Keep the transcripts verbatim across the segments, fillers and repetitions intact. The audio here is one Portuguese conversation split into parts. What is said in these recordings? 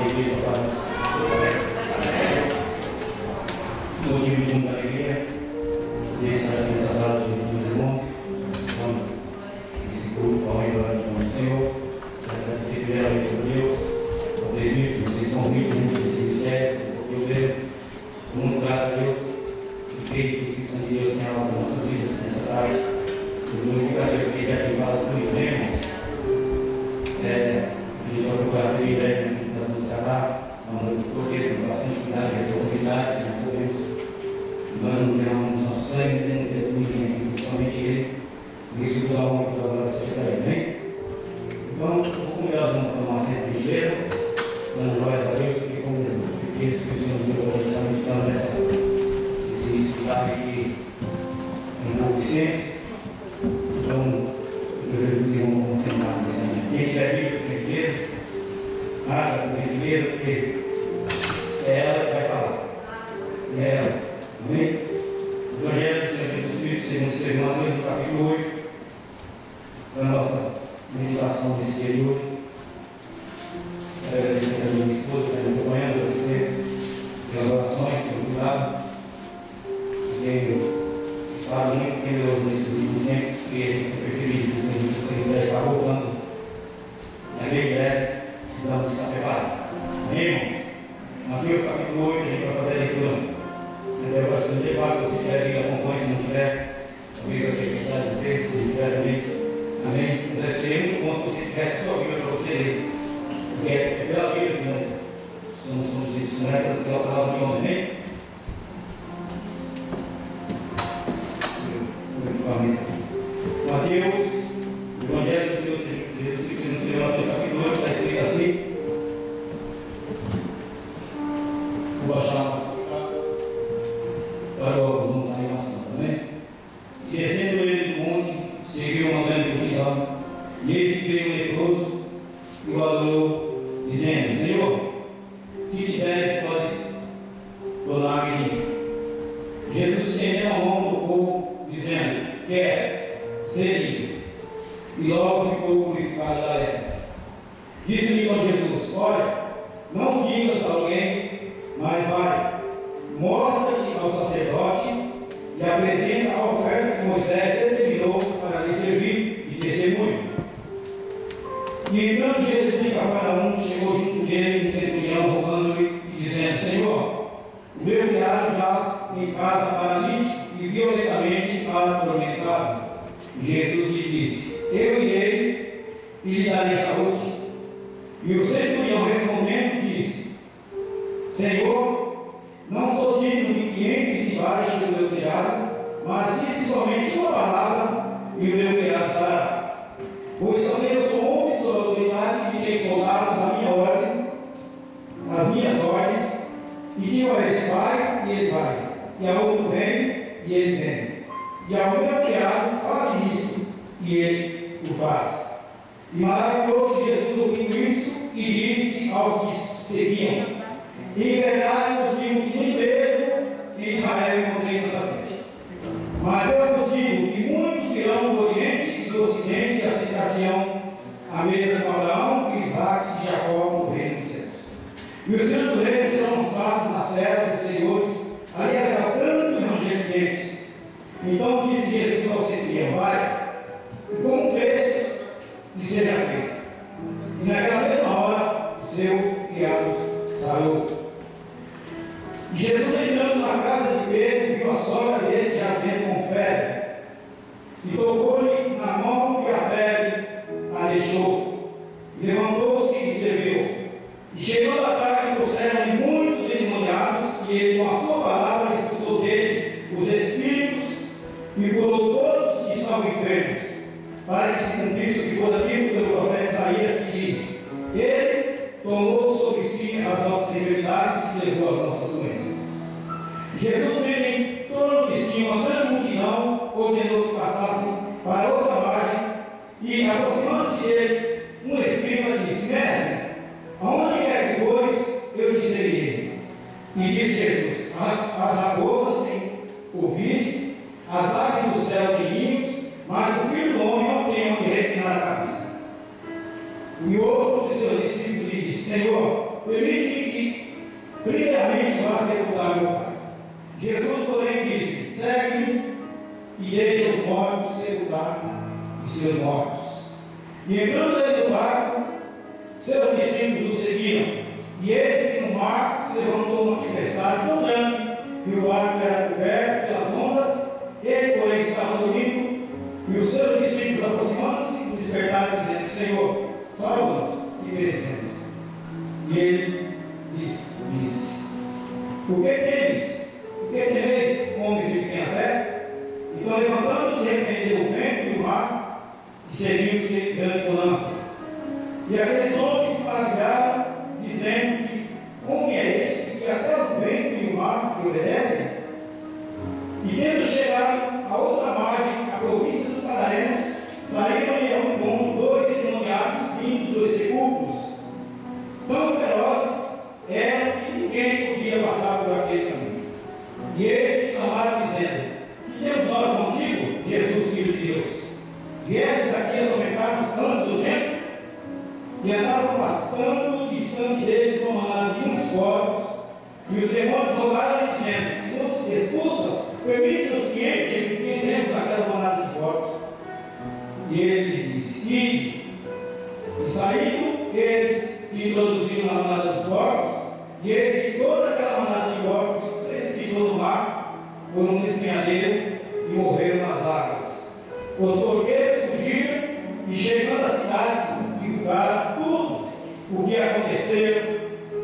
igreja para motivo de muita alegria, deixa essa tarde dos meus irmãos, esse culto ao redor do Senhor, agradecer primeiramente a Deus, por ter visto, vocês são vítimas desse ministério, eu devo, muito grato a Deus, e creio que o Espírito Santo de Deus tem algo nas nossas vidas nessa tarde, eu glorifico a Deus porque ele já tem falado muito bem, irmãos. É, a gente vai procurar ser ideia que nós vamos tratar, porque tem bastante cuidado e responsabilidade, nós sabemos que nós não temos nosso sangue, não temos ninguém aqui, somente Ele, e isso toda a honra e toda a glória seja para Ele, amém? Então, como nós vamos tomar uma certa gentileza, dando glórias a Deus, porque como eu fiquei, que o Senhor nos deu para estar meditando nessa, nesse escutar aqui em pouco de ciência, então, eu prefiro que os irmãos vão sentar nesse ambiente. Quem tiver Bíblia, por gentileza, acha com gentileza, porque é ela que vai falar. É ela. Amém? O Evangelho do Senhor Jesus Cristo, segundo escreveu Mateus, no capítulo oito, da nossa meditação desse dia de hoje. Quero agradecer a minha esposa que está me acompanhando, agradecer pelas orações, pelo cuidado. Tenho estado muito temeroso nesses últimos tempos, porque a gente tem percebido que o Senhor Jesus Cristo já está voltando. E a bem breve, precisamos estar preparados. Amém, irmãos? Mateus capítulo oito, a gente vai fazer a leitura. Até o próximo dia quatro, se tiver Bíblia, acompanhe, se não tiver, a Bíblia que a gente vai dizer, se tiver também. Amém? Mas deve ser muito bom se você tivesse a sua Bíblia para você ler. Porque é pela Bíblia que nós somos conduzidos, não é pela palavra de homem, amém? Mateus, o Evangelho do Senhor Jesus Cristo, nos escreveu Mateus capítulo oito, está escrito assim. Vou baixar para o volume da animação, amém? E descendo ele do monte, seguiu uma grande multidão, e eis que veio um leproso e o adorou, dizendo: Senhor, se quiseres, podes tornar-me limpo. Jesus estendeu a mão do povo, dizendo: Quero ser livre. E logo ficou purificado da lepra. Disse-lhe então Jesus: Olha, não digas a alguém, mas vai, mostra-te ao sacerdote e apresenta a oferta que Moisés determinou para lhe servir de testemunho. E entrando Jesus em Cafarnaum, chegou junto dele um centurião, rogando-lhe e dizendo: Senhor, o meu criado jaz em casa paralítico e violentamente atormentado. Jesus lhe disse: Eu irei e lhe darei saúde. E o centurião respondendo disse: Senhor, não sou digno de que entres debaixo do meu criado, mas disse somente uma palavra e o meu criado sará. Pois também eu sou homem sob a autoridade e tenho soldados à minha ordem, as minhas ordens, e digo a este: vai, e ele vai, e a outro: vem, e ele vem, e ao meu criado: faz isso, e ele o faz. E maravilhou-se Jesus ouvindo isso, e disse aos que seguiam: em verdade vos digo que nem mesmo em Israel encontrei tanta fé. Mas eu vos digo que muitos virão do Oriente e do Ocidente e assentar-se-ão à mesa com Abraão, Isaque e Jacó no reino dos céus. E os filhos do reino serão lançados nas terras exteriores, ali haverá pranto e ranger de dentes. Então disse Jesus ao centurião: vai, e como prestes que seja feito. E naquela mesma hora o seu criado sarou. E Jesus, entrando na casa de Pedro, viu a sogra deste jazendo com febre, e tocou-lhe na mão, e a febre a deixou. E levantou-se e serviu. E chegando a tarde, trouxeram-lhe muitos endemoniados, e ele, com a sua palavra, expulsou deles os espíritos e curou todos os que estavam enfermos, para que se cumprisse o que fora dito pelo profeta Isaías, que diz: Ele tomou sobre si as nossas enfermidades e levou as nossas doenças. Jesus, vendo em torno de si uma grande multidão, ordenou que passassem para outra margem, e aproximando-se dele, um escriba disse: Mestre, aonde quer que fores, eu te seguirei. E disse Jesus: As, as raposas têm ouvis, as aves do céu têm ninhos, mas o Filho do Homem não tem onde reclinar a cabeça. E outro de seus discípulos lhe disse: Senhor, permite de seus mortos. E entrando ele no barco, seus discípulos o seguiram. E eis que no mar se levantou uma tempestade tão grande, e o barco era coberto pelas ondas, ele, porém, estava dormindo, e os seus discípulos, aproximando-se, o despertaram, dizendo: Senhor, salva-nos, e perecemos. E ele lhes disse: Por que temes? Por que temeis, homens de pequena fé? Então, levantando-se, repreendeu o vento e o mar, e seguiu-se grande bonança. E aqueles homens se maravilharam, dizendo: Que homem é esse que até o vento e o mar lhe obedecem? E tendo chegado a outra margem, a província dos Gadarenos, saíram-lhe a um ponto dois endemoniados, vindos dos sepulcros, tão ferozes eram que ninguém podia passar por aquele caminho. E eles clamaram, dizendo: Que temos nós contigo, Jesus, Filho de Deus? Viestes aqui atormentar-nos antes do tempo? E andavam passando distante deles com uma de uns corpos, e os demônios rogaram-lhe, dizendo: Se nos expulsas, permite-nos que entrem, e entremos naquela manada de corpos. E ele lhes disse: Ide. E saindo, eles se introduziram na manada dos corpos, e eis que toda aquela manada de corpos se precipitou no mar por um despenhadeiro e morreram nas águas. Os porqueiros fugiram e, chegando à cidade, divulgaram tudo o que aconteceu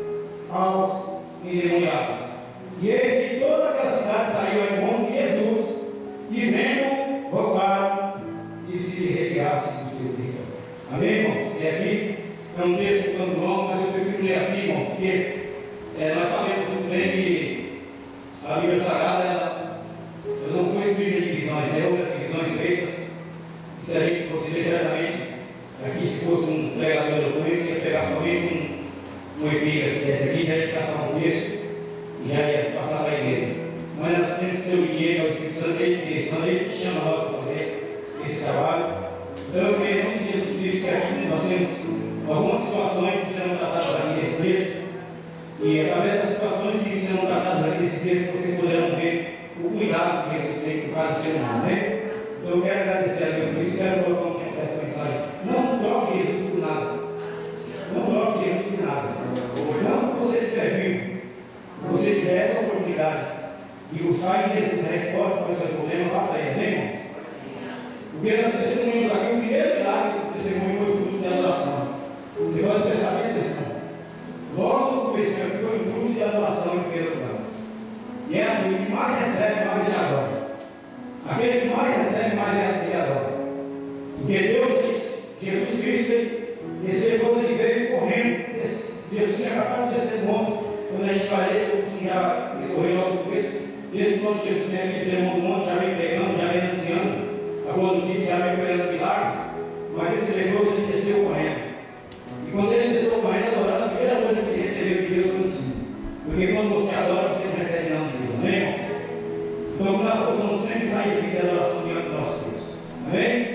aos endemoniados. E eis que toda aquela cidade saiu em nome de Jesus, e vendo, rogaram que se retirasse do seu território. Amém, irmãos? E aqui é um texto um tanto longo, mas eu prefiro ler assim, irmãos, porque é, nós sabemos muito bem que a Bíblia Sagrada ela, ela não foi escrita em divisões, né? Outras divisões feitas. Se a gente fosse ver certamente, aqui se fosse um pregador eloquente, ia pegar somente um, um epígrafe desse aqui, já ia passar um texto e já ia passar para a igreja. Mas nós temos que ser obedientes ao Espírito Santo, ele que Santo, ele que chama nós para fazer esse trabalho. Então eu creio em nome de Jesus Cristo que aqui nós temos algumas situações que serão tratadas aqui nesse texto, e através das situações que serão tratadas aqui nesse texto, vocês poderão ver o cuidado que Jesus tem com cada ser humano, né? Então eu quero agradecer a Deus por isso, quero colocar um tempo dessa mensagem. Não troque Jesus por nada. Não troque Jesus por nada. Não que você estiver vivo, que você tiver essa oportunidade de buscar em Jesus a resposta para os seus problemas, vá para ele, né, irmãos? Porque nós testemunhamos aqui, o primeiro milagre do testemunho foi o fruto de adoração. Você pode prestar bem atenção. Logo no começo aqui foi o fruto de adoração em primeiro lugar. E é assim, o que mais recebe, mais ele adora. Aquele que mais recebe, mais ele adora. Porque Deus diz, Jesus Cristo, ele, esse leproso ele veio correndo. Esse, Jesus tinha acabado de descer do monte. Quando a gente fala ele, eu já escorreu logo no começo. Desde quando Jesus vem aqui, sermão do monte, já vem pregando, já vem anunciando a boa notícia, já vem operando milagres. Mas esse leproso ele desceu correndo. E quando ele desceu correndo, adorando, a primeira coisa que ele recebeu de Deus foi o sim. Porque quando você adora, você não recebe nada de Deus, amém, irmãos? Então, nós possamos sempre estar em espírito de adoração diante do nosso Deus, amém?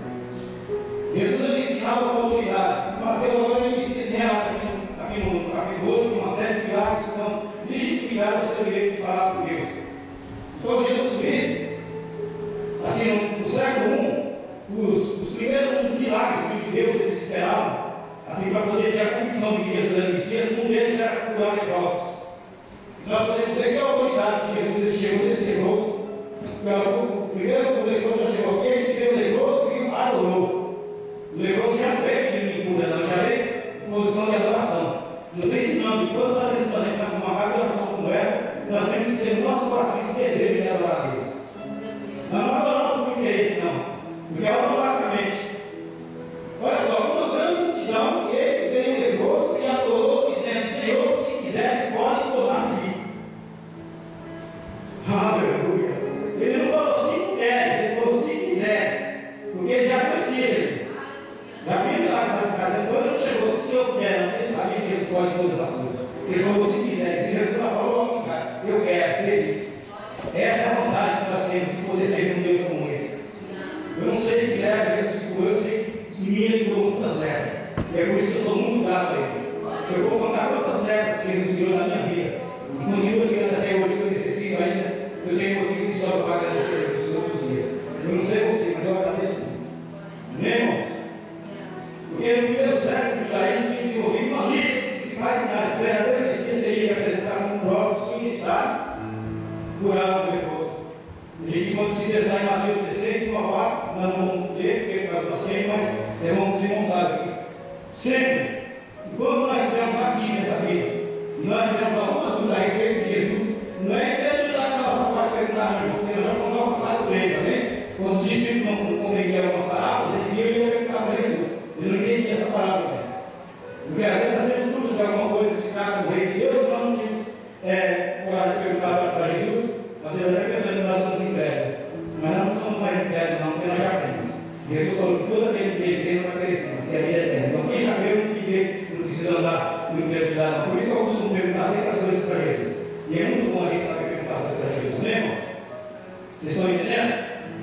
Jesus ele ensinava com autoridade. Mateus agora ele ensina esse relato aqui, aqui no capítulo oito, uma série de milagres que estão legitimados ao seu direito de falar com Deus. Então, Jesus Cristo, assim, no, no século um, os, os primeiros dos milagres que os judeus eles esperavam, assim, para poder ter a convicção de que Jesus era Messias, um deles era curar leprosos. Nós podemos dizer que a autoridade de Jesus ele chegou nesse leproso. O primeiro leproso já chegou aqui, esse primeiro leproso e adorou. O leproso já veio de cura, não, já veio em posição de adoração. Nos ensinando que todas as vezes que nós entramos numa casa de oração como essa, nós temos que ter no nosso coração esse desejo de adorar a Deus. Nós não adoramos por interesse, não, porque automaticamente. Olha só, uma grande multidão, e esse veio o leproso e adorou, dizendo: Senhor, se quiseres, pode tornar de mim. Aleluia. Ele não falou se puderes, ele falou se quiseres, porque ele já conhecia Jesus. Já viu lá na casa, quando ele chegou, se o Senhor puder, não, ele sabia que Jesus pode todas as coisas. Ele falou se quiseres, e Jesus falou: eu quero ser. Essa é a vontade que nós temos de poder servir um Deus como esse. Eu não sei que leva Jesus curou, eu sei que me curou muitas levas. E é por isso que eu sou muito grato a ele. Se eu vou contar quantas levas que Jesus tirou da minha vida, e continua tirando até hoje, que eu necessito ainda, eu tenho motivo de sobra para agradecer a Jesus todos os dias. Eu não sei você, mas eu agradeço muito. É bom que os irmãos sabem aqui. Sempre, enquanto nós estivermos aqui nessa vida, e nós tivermos alguma dúvida a respeito de Jesus, não é incredulidade da nossa parte perguntar, não, irmão, porque nós já fomos alcançados por eles, amém? Quando os discípulos não, não compreendiam algumas palavras, eles iam e iam perguntar para Jesus. Ele não entendia essa palavra dessa. Porque às vezes nós temos dúvida de alguma coisa que se trata do reino de Deus, nós não temos é, coragem de perguntar para Jesus, às vezes até pensando que nós somos incrédulos. Mas nós não somos mais incrédulos, não, porque nós já cremos. Jesus falou que todo aquele que crê não vai perecer, mas que é a vida eterna. Então quem já creu não crê, não precisa andar em incredulidade, não. Por isso eu costumo perguntar sempre as coisas para Jesus. E é muito bom a gente saber perguntar as coisas para Jesus, não é, irmãos? Vocês estão entendendo?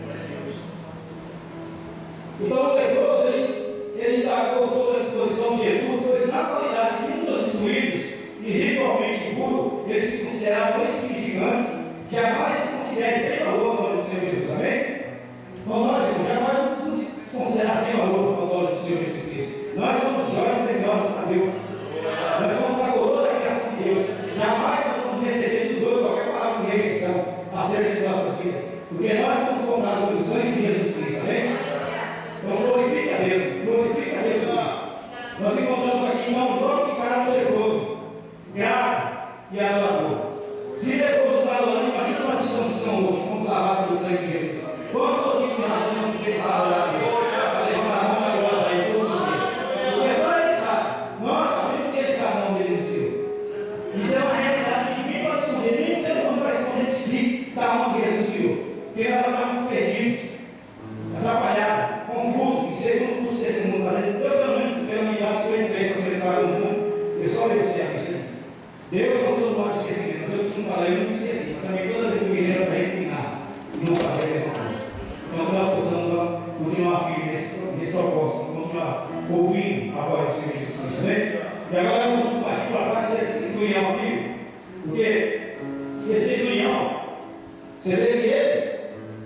Então o leproso, ele, ele indagou sobre a disposição de Jesus, pois na qualidade de um dos excluídos e ritualmente puro, ele se considerava insignificante, jamais se considere sem valor aos olhos do Senhor Jesus, amém? Então nós, irmãos, jamais vamos nos considerar sem valor aos olhos do Senhor Jesus Cristo. Nós somos joias preciosas para Deus. Nós somos a coroa da criação de Deus. Jamais nós vamos receber dos outros qualquer palavra de rejeição acerca de nossas vidas. Porque nós somos comprados pelo sangue de Jesus Cristo, amém? Então glorifique a Deus, glorifique a Deus nosso. Nós encontramos aqui irmão logo de cara um leproso, grato e adorador. Se leproso está adorando, imagina nós que estamos são hoje, fomos lavados pelo sangue de Jesus. Quantos motivos nós temos que ter para adorar a Deus? Para levantar a mão da glória aí todos os dias. Porque só ele sabe, nós sabemos que ele sabe onde ele nos deu. Isso é uma realidade que ninguém pode esconder, nem o ser humano vai esconder de si da onde Jesus criou. Porque nós estamos perdidos, atrapalhados, confusos, e segundo o curso desse mundo, fazendo eu pelo menos, pelo menos, cinquenta e três, cinquenta anos, eu só Deus sei a isso. Deus não sou do lado de esquecimento, mas eu costumo falar, eu não me esqueci, mas também toda vez que eu me lembro para reclinar e não fazer a mesma coisa. Então que nós possamos ó, continuar firmes nesse, nesse propósito, continuar ouvindo a voz do Senhor Jesus Cristo, amém? E agora nós vamos partir para a parte desse centurião aqui, porque esse centurião, você vê que ele,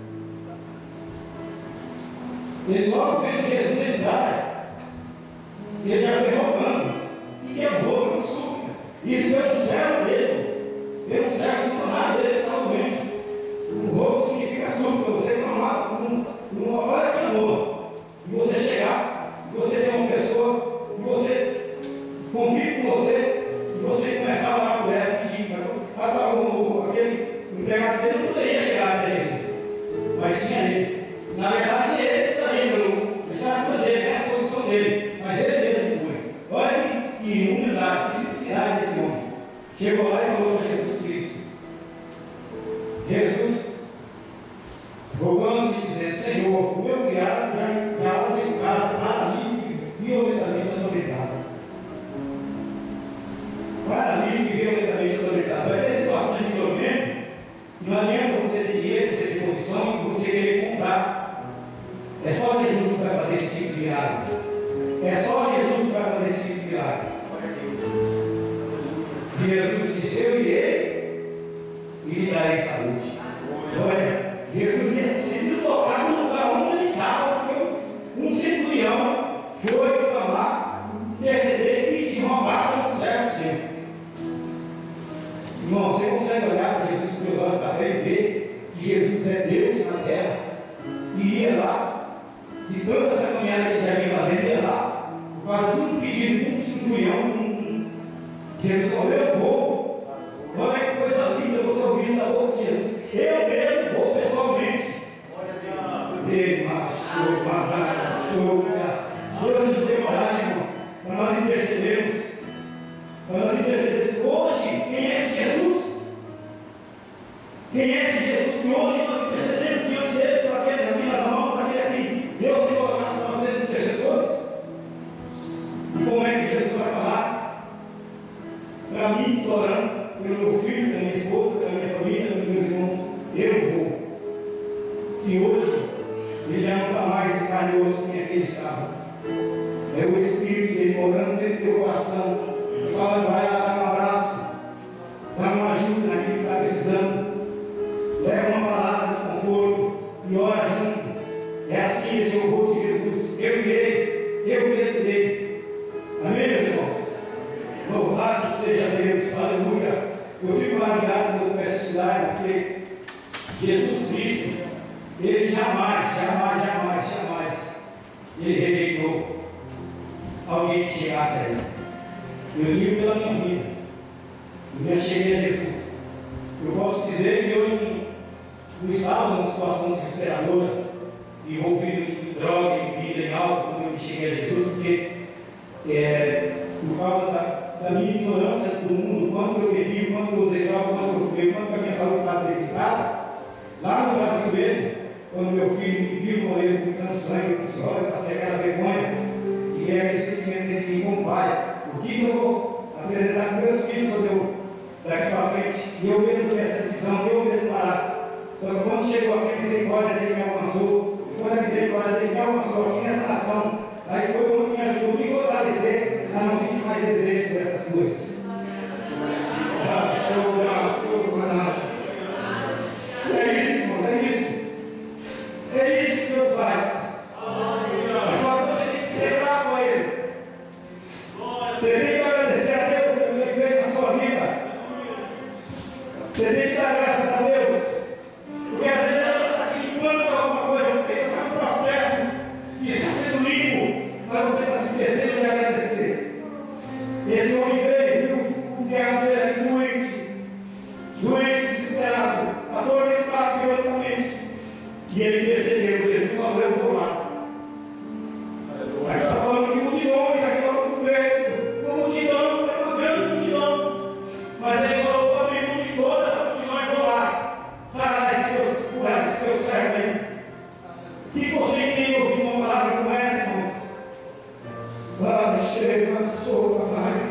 ele logo vendo Jesus entrar, ele já foi roubando, e quebrou pela súplica. Isso pelo servo dele, pelo servo funcionário dele que estava doente. O roubo significa súplica, você clamar, um, um, olha que amor, e você chegar, e você ter uma pessoa, e você convive com você, e você começar a orar por ela, pedir, mas o, aquele empregado dele não poderia chegar até Jesus, mas tinha ele. Na verdade, ele estaria pelo estado dele, né, a posição dele, mas ele mesmo foi. Olha que humildade, que simplicidade desse homem. Chegou lá e falou para Jesus Cristo. Jesus, rogando e dizendo: Senhor, o meu criado já, já usa em casa, paralítico e violentamente atormentado. Paralítico e violentamente atormentado. Vai ter situação de tormento, não adianta você ter dinheiro, você ter posição e você querer comprar. É só Jesus que vai fazer esse tipo de milagre. É só Jesus que vai fazer esse tipo de milagre. Jesus disse: eu irei e lhe darei saúde. Olha, Jesus ia se deslocar do lugar onde ele estava, porque um centurião foi clamar, interceder e pedir, roubar pelo servo seu. Irmão, você consegue olhar para Jesus com os olhos da fé e ver que Jesus é Deus na terra e ia lá. De toda essa caminhada que ele já vinha fazendo, ia lá, por causa de um pedido de um centurião, um, Jesus falou: eu vou. Olha que coisa linda você ouvir isso da boca de Jesus. Eu mesmo vou pessoalmente. Ele machucou, machucou. Deus nos deu coragem, irmãos, para nós intercedermos. Para nós intercedermos. Hoje, quem é esse Jesus? Quem é esse Jesus que hoje nós intercedemos diante dele, por aqueles aqui nas mãos, aquele aqui? Deus tem colocado para nós ser intercessores. E como é que Jesus vai falar? Para mim, que estou orando pelo meu filho, pela minha esposa, pela minha família, pelos meus irmãos, eu vou. Se hoje ele já não está mais em carne e osso como aquele estava, é o Espírito dele morando dentro do teu coração, e falando: vai lá dar um abraço, dá uma ajuda naquilo que está precisando, leva uma palavra de conforto e ora junto. É assim esse é o rosto de Jesus. Eu irei, eu mesmo irei. Amém, meus irmãos? Louvado seja Deus, aleluia. Eu fico maravilhado com essa cidade, porque Jesus Cristo, ele jamais, jamais, jamais, jamais, ele ele rejeitou alguém que chegasse a ele. Eu digo pela minha vida, eu já cheguei a Jesus. Eu posso dizer que eu não estava numa situação desesperadora, envolvido em droga, em bebida, em álcool, quando eu cheguei a Jesus, porque é, por causa da, da minha ignorância do mundo, quanto eu bebi, quanto eu usei droga, quanto eu fumei, quanto a minha saúde estava deprimada, lá no Brasil mesmo, quando meu filho me viu com ele vomitando sangue, com cirrose, eu passei aquela vergonha, e é aquele sentimento de que, como pai, o que eu vou apresentar para meus filhos sobre eu daqui para frente, e eu mesmo tomei essa decisão, eu mesmo parar. Só que quando chegou aqui, a misericórdia dele me alcançou, e quando a misericórdia dele me alcançou aqui nessa nação, aí foi o que me ajudou a me fortalecer a não sentir mais desejo por essas coisas. Ah, show, ah, show, ah. É isso, irmãos, é isso. É isso que Deus faz. Mas só que você tem que celebrar com Ele. Você tem que agradecer a Deus pelo que Ele fez na sua vida. Você tem que dar graças a Deus. Porque às vezes ela está te limpando de alguma coisa, você está no processo de estar sendo limpo, mas você está se esquecendo de agradecer. Esse homem veio, viu o diabo dele aqui doente, doente, desesperado, atormentado violentamente. E ele percebeu, Jesus falou, eu vou lá. Aqui está falando de multidões, aqui é uma conversa, uma multidão, é uma grande multidão. Mas ele falou, vou abrir mão de toda essa multidão e vou lá. Sarar esse Deus, curar esse Deus servo aí. E você tem ouvido uma palavra como essa, irmãos? Ah, chega, sou, pai.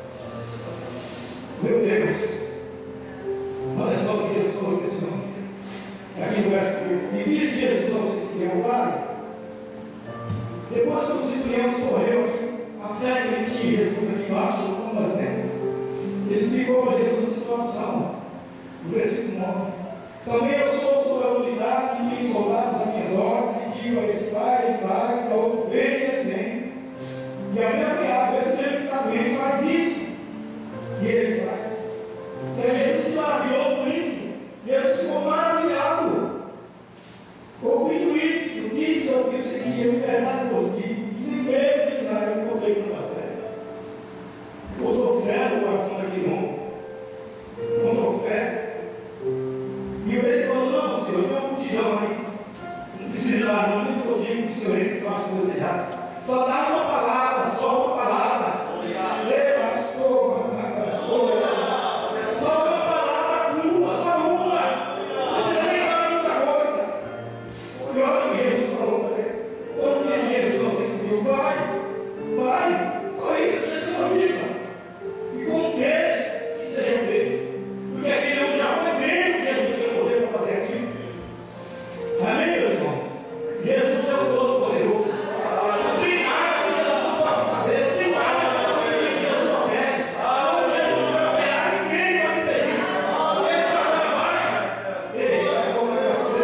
Meu Deus. Olha só o que Jesus falou desse nome. Aqui no verso três. E disse Jesus ao centurião, vale. Depois que o centurião escorreu aqui, a fé que ele tinha Jesus aqui embaixo, como das neves, ele explicou para Jesus a situação. No versículo nove. Também eu sou sob a autoridade e tenho soldados as minhas ordens, e digo a esse vai, ele vai, e a outro vem, ele vem. E a minha criada, esse mesmo que está doente, faz isso. E ele faz. E aí Jesus se maravilhou por isso. Jesus ficou maravilhado. Ouvindo isso, disse ao que seguia, em verdade vos digo, que nem mesmo eu encontrei tanta fé. Botou fé no coração daquele homem. Botou fé. E ele falou, não, Senhor, tem uma multidão aí. Não precisa lá, não, nem sou digno do Senhor, que eu acho que eu errado. Só dá uma palavra, só uma palavra. Leva, sou, sou, só uma palavra tua, só uma. Não precisa nem falar muita coisa. E olha o que Jesus falou para ele. Quando disse Jesus ao centurião, vai, vai, só isso que você tem uma vida. E com Deus, que seja feito. Porque aquele homem já foi crente que Jesus tem o poder para fazer aquilo. Amém, meus irmãos? Jesus é o Todo-Poderoso. Não tem nada que Jesus não possa fazer, não tem nada que possa fazer que Jesus não quer. Quando Jesus vai operar, ninguém vai impedir. Ele só vai, deixa a boca da sua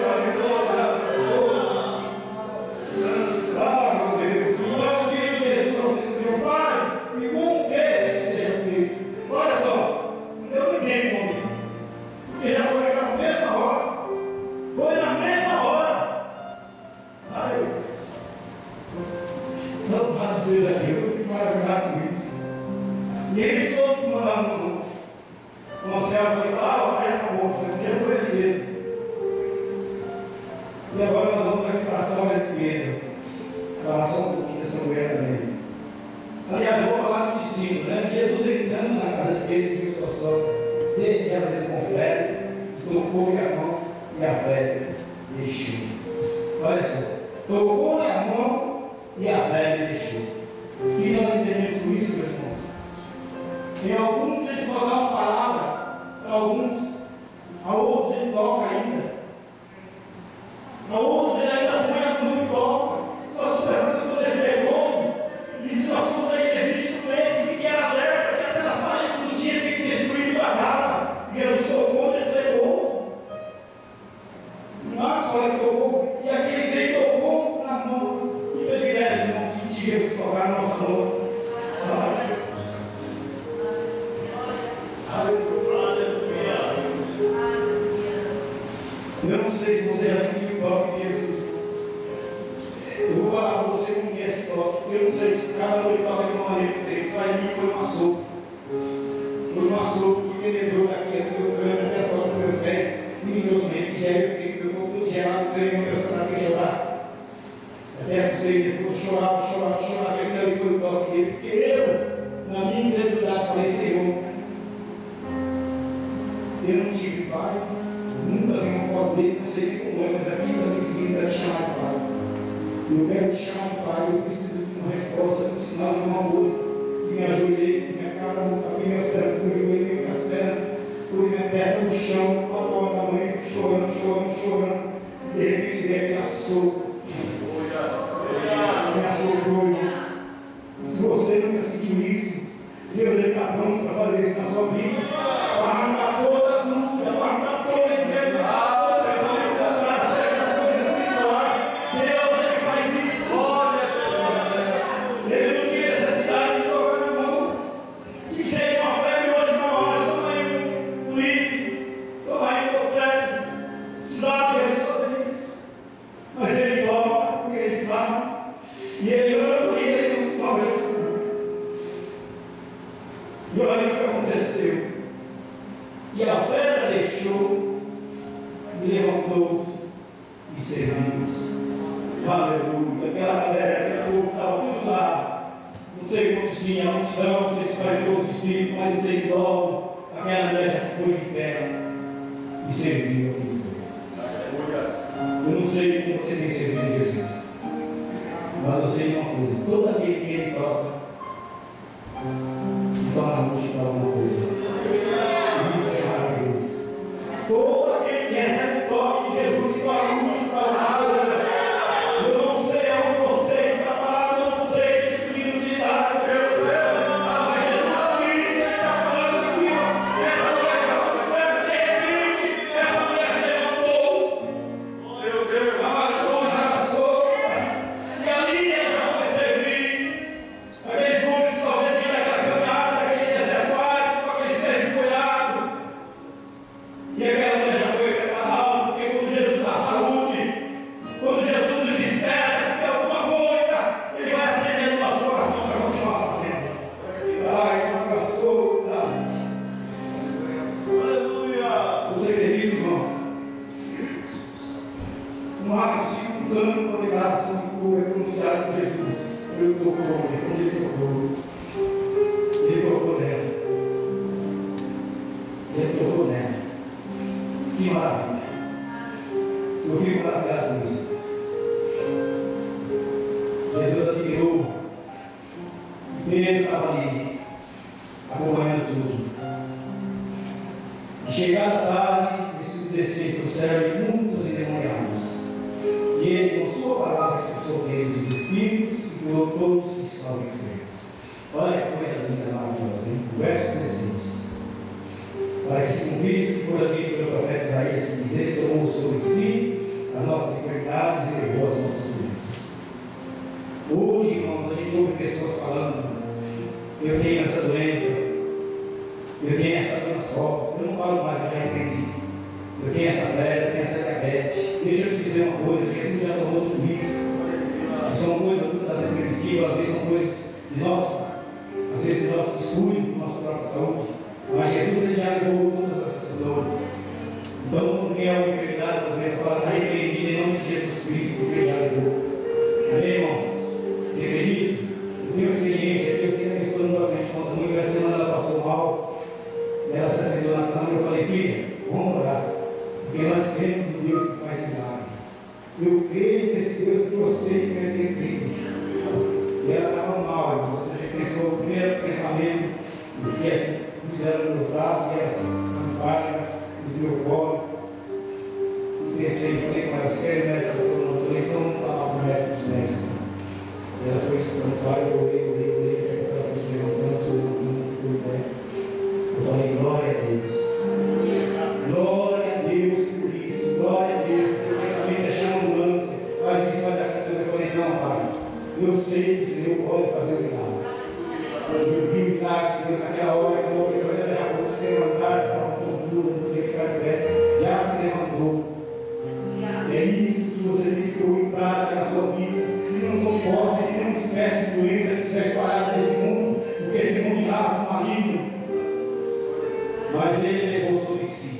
ah, meu Deus. Então diz Jesus ao centurião, Pai, e com Deus que seja feito. Olha só, não deu ninguém comigo. Porque já foi naquela mesma hora. Foi na mesma hora. Ai, não pode ser daqui, eu fico maravilhado com isso. E ele soube mandando uma selva e falava, ah, acabou, porque foi ele mesmo. E agora nós vamos aqui para a ação de Pedro, para a ação um pouquinho dessa mulher também. Aliás, eu vou falar do discípulo, né? Jesus entrando na casa de Pedro, viu sua sogra, desde que ela se confere, tocou-lhe a mão e a fé deixou. Olha só, tocou-lhe a mão e a fé deixou. O que nós entendemos com isso, meus irmãos? Em alguns ele só dá uma palavra, para alguns, a outros ele toca ainda. A outros ele ainda põe a mão e toca. Se nós formos prestar atenção nesse negócio, e se nós formos aí ter visto esse que era alerta, que até nas paredes não tinha que destruir toda a casa, e Jesus tocou nesse negócio. Marcos fala que tocou, e aquele veio e tocou na mão. Que privilégio, irmão, sentir Jesus tocar na nossa mão. Eu não sei se você já sentiu o toque de Jesus. Eu vou falar para você como que é eu não sei se cada um toca de uma maneira diferente. Para mim foi um açougue. Foi um açougue que penetrou daqui a meu crânio até a sola dos meus pés. E meus meios já eu fiquei com o meu corpo todo gelado, eu só sabia chorar. Até assustei mesmo, quando chorava, chorava, chorava, e aquilo ali foi o toque dele, porque eu, na minha incredulidade, falei: Senhor, eu não tive pai, nunca vi uma foto dele, não sei como é, mas aqui para mim pedindo para te chamar de pai. Eu quero te chamar de pai, eu preciso de uma resposta, de um sinal de uma coisa. E me ajoelhei, pus minha cara, abri minhas pernas, pus meu joelho, minhas pernas, pus minha testa no chão, com a dor da mãe, chorando, chorando, chorando. De repente veio aquele açougue. Me assoprou. Se você nunca sentiu isso, Deus está pronto para fazer isso na sua vida. Para arrancar toda a dúvida, para arrancar toda a enfermidade, toda a pensamento contrário acerca das coisas espirituais. Deus, Ele faz isso. Ele não tinha necessidade de tocar na mão. E seria uma febre hoje na hora. Toma aí um livro, toma aí um panfleto. Precisava de Jesus fazer isso. Mas Ele toca porque Ele sabe. E Ele ama e Ele nos toca. E olha o que aconteceu. E a fera deixou, e levantou-se e serviu-os. Aleluia. Aquela galera, aquele povo estava tudo lá. Não sei quantos tinha, a multidão, não sei se saiu todos os discípulos, mas não sei que logo. Aquela mulher já se pôs de pé e serviu aquele povo. Eu não sei como você tem servido Jesus, mas eu sei de uma coisa: todo aquele que Ele toca se torna útil para alguma coisa. Isso é maravilhoso. Todo aquele que recebe o toque de Jesus se torna útil para alguma coisa. Eu não sei aonde você está parado, eu não sei que tipo de utilidade você vai fazer, mas Jesus Cristo está falando aqui, ó. Essa mulher já foi ferro, de repente, essa mulher se levantou. Meu Deus, abaixou na abraçou. E ali ele já foi servir. Aqueles homens que talvez vinham daquela caminhada, daquele deserto árido, com aqueles pés empoeirados. E aquela mulher já foi preparada, porque quando Jesus dá saúde, quando Jesus nos desperta, porque alguma coisa Ele vai acender no nosso coração para continuar fazendo. Ai, que abraçou. Aleluia. Você crê nisso, irmão? Um ato circundando com a declaração de cura pronunciada por Jesus. Ele tocou, quando Ele tocou, Ele tocou nela. Ele tocou nela. Que maravilha. Eu fico maravilhado com isso. Jesus admirou. Pedro estava ali, acompanhando tudo. E chegada a tarde, versículo dezesseis, trouxeram muitos endemoniados. E Ele, com sua palavra, expulsou deles os espíritos e curou todos que estavam enfermos. Olha que coisa linda, maravilhosa, hein? Verso dezesseis. Para que se cumprisse o que fora dito pelo profeta Isaías, que diz: Ele tomou sobre si as nossas enfermidades e levou as nossas doenças. Hoje, irmãos, a gente ouve pessoas falando: eu tenho essa doença, eu tenho essa doença, eu não falo mais, eu já repreendi. Eu tenho essa febre, eu tenho essa diabetes. Deixa eu te dizer uma coisa: Jesus já tomou tudo isso. E são coisas muitas vezes previsíveis, às vezes são coisas de nosso, às vezes de nosso descuido, de nossa própria saúde. Mas Jesus Ele já levou todas essas dores. Então, quando vem uma enfermidade, uma doença, fala: está repreendido em nome de Jesus Cristo, porque Ele já levou. Amém, irmãos? Você crê nisso? Eu tenho experiência aqui, eu sei que a minha esposa não gosta de conta muito. Essa semana ela passou mal, ela se assentou na cama e eu falei: filha, vamos orar, porque nós cremos no Deus que faz milagre. Eu creio nesse Deus que eu sei que vai ter crido. E ela estava mal, irmãos. Quando a gente pensou, o primeiro pensamento, eu fiquei assim, puseram nos meus braços, e ela assim, pálida, no meu colo. E pensei, falei com ela: você quer médico? Ela falou: não. Eu falei: então vamos falar com o médico dos médicos. Ela foi espantada, eu orei, orei, orei, ela foi se levantando, se levantando, ficou em pé. Eu falei: glória a Deus. Glória a Deus por isso, glória a Deus, porque o pensamento é chama ambulância, faz isso, faz aquilo. Eu falei: não, pai, eu sei que o Senhor pode fazer o milagre. Eu vi o milagre de Deus naquela hora, que outra coisa, ela já pôde se levantar, estava todo duro, não podia ficar de pé, já se levantou. É isso que você tem que pôr em prática na sua vida. E não tomou posse, e não espécie de doença que estiver espalhada nesse mundo, porque esse mundo de raça maligno. Mas Ele levou sobre si.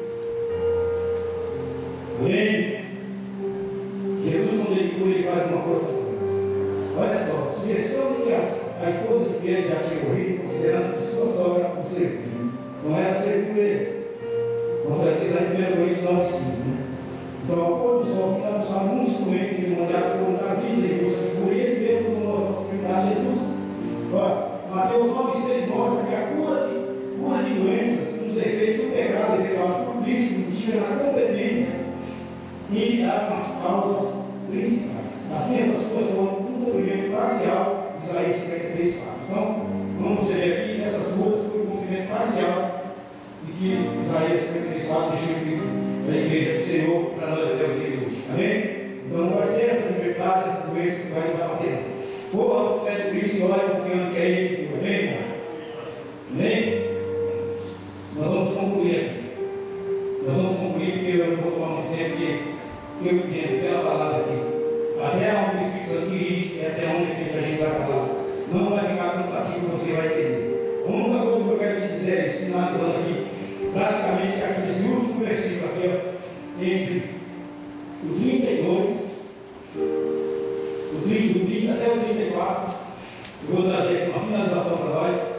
Amém? Jesus, quando Ele cura, Ele faz uma coisa. Olha só, sugestão de que a, a esposa de Pedro já tinha morrido, considerando que sua sogra o servia. Não era servir eles. Quando ela diz lá em primeiro Coríntios nove, cinco. Né? Então, ao pôr do sol, final do sábado, muitos doentes e demoniados foram trazidos em busca de cura, e Ele mesmo tomou a responsabilidade de Jesus. Olha, Mateus nove, seis mostra que a cura de, cura de doenças, um dos efeitos do pecado efetuado por Cristo, indica na competência em lidar com as causas principais. Assim, essas coisas são um cumprimento parcial de Isaías cinquenta e três, quatro. Então, vamos ver aqui que essas coisas foi um cumprimento parcial de que Isaías cinquenta e três, quatro deixou escrito na igreja do Senhor para nós até o dia de hoje. Amém? Então, não vai ser essas enfermidades, essas doenças que vai nos abater. Corra aos pés de Cristo e olha confiando que é Ele que cura. Amém, irmãos? Amém? Nós vamos concluir aqui. Nós vamos concluir porque eu não vou tomar muito tempo, porque eu entendo pela palavra aqui. Até onde o Espírito Santo dirige é até onde a gente vai falar. Não vai ficar cansativo, você vai entender. A única coisa que eu quero te dizer é isso, finalizando aqui, praticamente aqui nesse último versículo aqui, ó, entre o trinta e dois, o trinta, o trinta até o trinta e quatro, eu vou trazer aqui uma finalização para nós.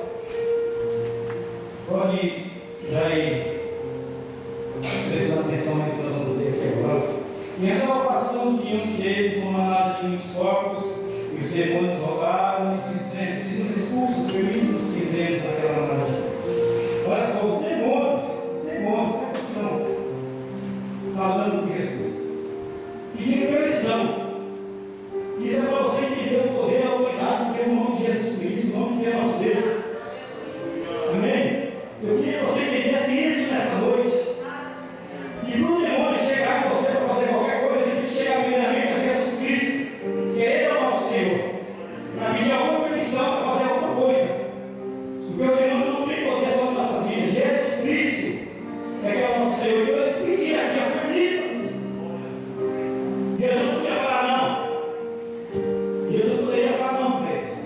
Pode já ir prestando atenção no que nós vamos ver aqui agora. E andava passando diante deles uma manada de muitos corpos, e os demônios rogaram, e dizendo: se nos expulsos, permite-nos que entremos naquela manada de Deus. Olha só, os demônios, os demônios, presta atenção, falando de Jesus, pedindo permissão. Isso é para você entender o poder e a autoridade que tem o nome de Jesus Cristo, o nome que é nosso Deus. Amém? Eu queria que você entendesse isso nessa noite. E para o demônio chegar em você para fazer qualquer coisa, ele tem que chegar primeiramente a Jesus Cristo, que Ele é o nosso Senhor, para pedir alguma permissão para fazer alguma coisa. Porque o demônio não tem poder sobre nossas vidas. Jesus Cristo é que é o nosso Senhor. Então eles pediram aqui a permissão. Jesus podia falar não. Jesus poderia falar não para eles.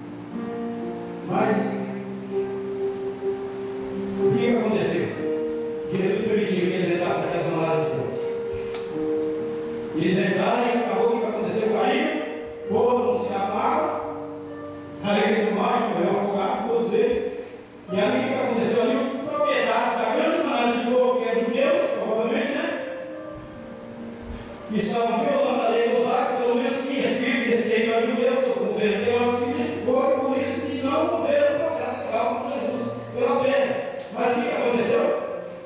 Mas o que aconteceu? Jesus permitiu que eles entrassem naquelas manadas de Deus. Eles entraram e acabou o que aconteceu? Caíram, foram se água, caíram no mar, morreu afogado, todos eles. E ali o que aconteceu? Ali os proprietários da grande manada de povo, que é judeus, provavelmente, né? Que estavam violando a lei mosaica, pelo menos que espírito desse território judeu, sob o governo teórico, foi por isso que não houveram o processo legal com Jesus pela pena. Mas o que aconteceu?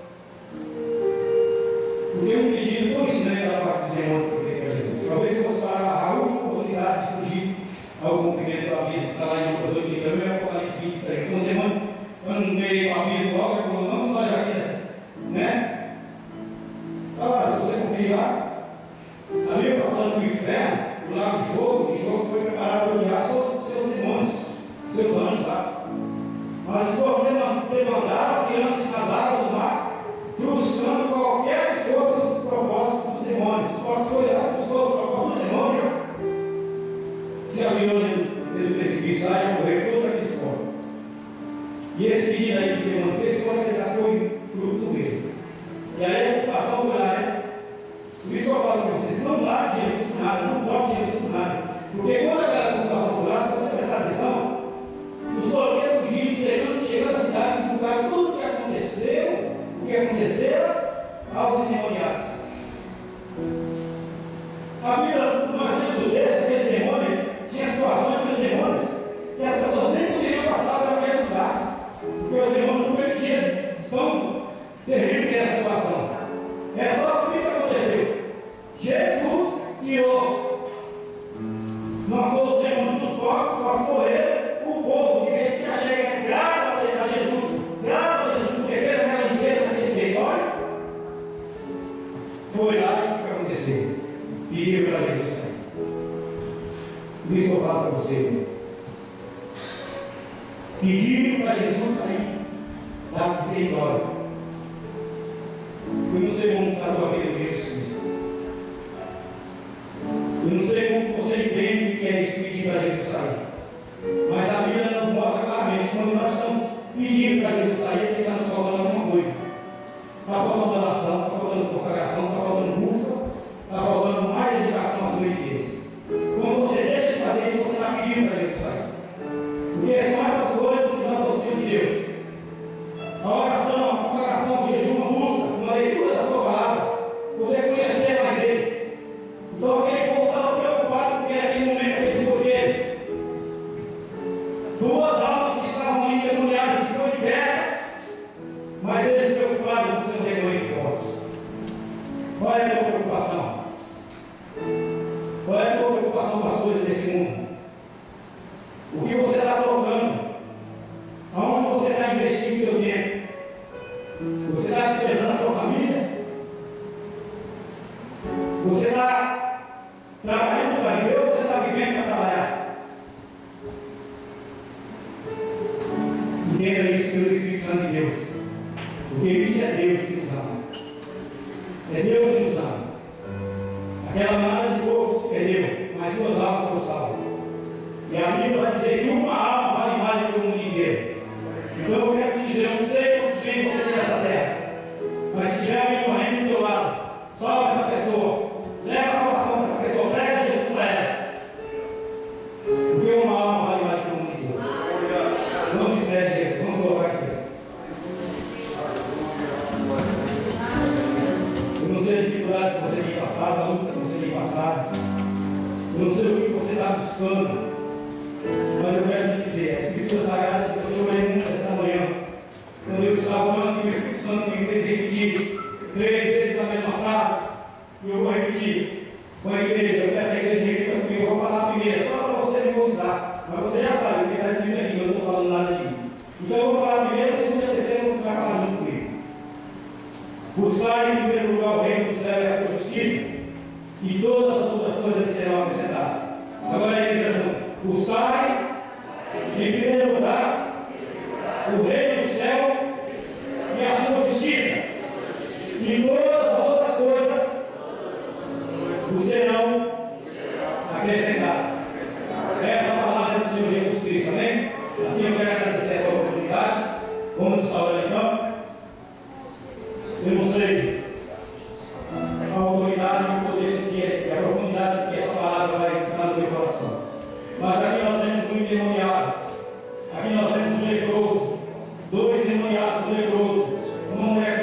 Porque um pedido tão estranho da parte dos demônios foi feito a Jesus. Talvez fosse para a última oportunidade de fugir ao cumprimento do abismo, que está lá em Lucas oito, também é Apocalipse vinte e três. Então os demônios, quando não veio o abismo logo, ele falou: não, se nós aqui nessa, né? Olha lá, se você conferir lá, a Bíblia está falando do inferno, do lago de fogo, de jogo que foi preparado para o diabo, são os seus demônios, seus anjos lá. Mas os povos demandaram, tirando-se nas águas do mar, frustrando qualquer que fosse os propósitos dos demônios. Os propósitos dos propósitos dos demônios se atirou pelo precipício lá e já morreram todos aqueles povos. E esse pedido aí que o demônio fez, pode acreditar que foi fruto do medo. E aí a ocupação foi lá, né? Por isso eu falo para vocês: não largue Jesus por nada, não toque Jesus por nada. Porque quando aquela ocupação foi lá, se você prestar atenção, os solteiros fugindo, chegando, chegando à cidade, divulgaram tudo o que aconteceu, o que aconteceu aos endemoniados. A Bíblia, nós temos o texto, aqueles demônios, tinha situações com os demônios, e as pessoas nem poderiam passar para aqueles lugares, porque os demônios não permitiam, tão terrível que era a situação. É só o que aconteceu. Jesus tirou, nós somos demônios dos corpos, nós morremos. O povo que veio já chega grave a Jesus, grave a Jesus, porque fez aquela limpeza naquele território. Foi lá e o que aconteceu? Pediu para Jesus sair. Por isso eu falo para você, irmão. Pediram para Jesus sair daquele território. Eu não sei como está a tua vida de Jesus Cristo. Eu não sei como você entende o que é Espírito de pedir para Jesus sair. Mas a Bíblia nos mostra claramente que quando nós estamos pedindo para Jesus sair, é porque está nos faltando alguma coisa. Está faltando oração, está faltando consagração, está faltando busca, está faltando mais dedicação à sua Deus. Quando você deixa de fazer isso, você está pedindo para Jesus sair. Porque são essas coisas que nos aproximam de Deus. A oração, a consagração, o jejum, a busca, uma leitura da sua palavra, poder conhecer mais Ele. Então aquele povo estava preocupado porque naquele momento aqueles poderes, duas almas que estavam ali endemoniadas e foram libertas, mas eles se preocuparam com seus demônios de corpos. Qual é a tua preocupação? Qual é a tua preocupação com as coisas desse mundo? O que você está colocando? Aonde você está investindo o seu tempo? Você está desprezando a tua família? Você está trabalhando para viver ou você está vivendo para trabalhar? Entenda isso pelo Espírito Santo de Deus. Porque isso é Deus que nos ama. É Deus que nos ama. Aquela manada de poucos perdeu, mas duas almas foram salvas. E a Bíblia vai dizer que uma alma vale mais do que o mundo inteiro. Então eu quero te dizer, eu não sei quantos bens você tem nessa terra, mas se tiver alguém correndo do teu lado, salva essa pessoa, leva a salvação dessa pessoa, prega Jesus para ela. Porque uma alma vale mais do que o mundo inteiro. Não despreze Jesus, vamos colocar aqui. Eu não sei a dificuldade que você tem passado, a luta que você tem passado, eu não sei o que você está buscando. Mas eu quero te dizer, a Escritura Sagrada que eu chorei muito essa manhã, quando eu estava orando e o Espírito Santo me fez repetir três vezes a mesma frase, e eu vou repetir com a igreja. Eu peço a igreja que repita comigo, eu vou falar a primeira, só para você memorizar, mas você já sabe o que está escrito aqui, eu não estou falando nada aqui. Então eu vou falar a primeira, a segunda e a terceira, você vai falar junto comigo. Buscar em primeiro lugar o reino do céu e a sua justiça, e todas as outras coisas lhe serão acrescentadas. Agora a igreja junto. Buscai em primeiro lugar o reino do céu e a sua justiça, e todas as outras coisas vos serão acrescentadas. Essa é a palavra do Senhor Jesus Cristo, amém? Assim eu quero agradecer essa oportunidade. Vamos instaurar então. Eu não sei a autoridade e o poder e a profundidade que essa palavra vai entrar no meu coração. Mas aqui nós temos um endemoniado, aqui nós temos um leproso, dois endemoniados, um leproso, uma mulher